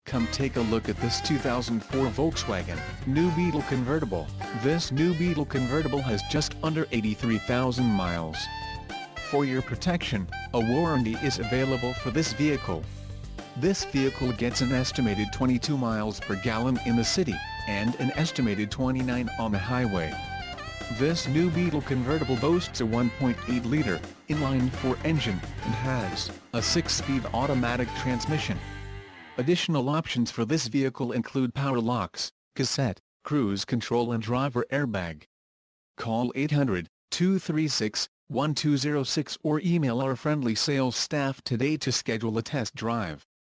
Come take a look at this 2004 Volkswagen New Beetle convertible. This New Beetle convertible has just under 83,000 miles. For your protection, a warranty is available for this vehicle. This vehicle gets an estimated 22 miles per gallon in the city, and an estimated 29 on the highway. This New Beetle convertible boasts a 1.8-liter inline-4 engine, and has a 6-speed automatic transmission. Additional options for this vehicle include power locks, cassette, cruise control and driver airbag. Call 800-236-1206 or email our friendly sales staff today to schedule a test drive.